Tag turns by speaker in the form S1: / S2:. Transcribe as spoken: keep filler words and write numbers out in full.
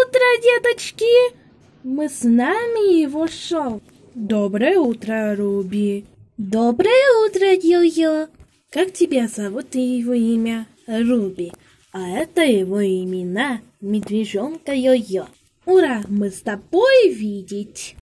S1: утро, деточки! Мы с нами его шоу. Доброе утро, Руби. Доброе утро, Йо-Йо. Как тебя зовут и его имя? Руби. А это его имена Медвежонка Йо-Йо. Ура, мы с тобой видеть.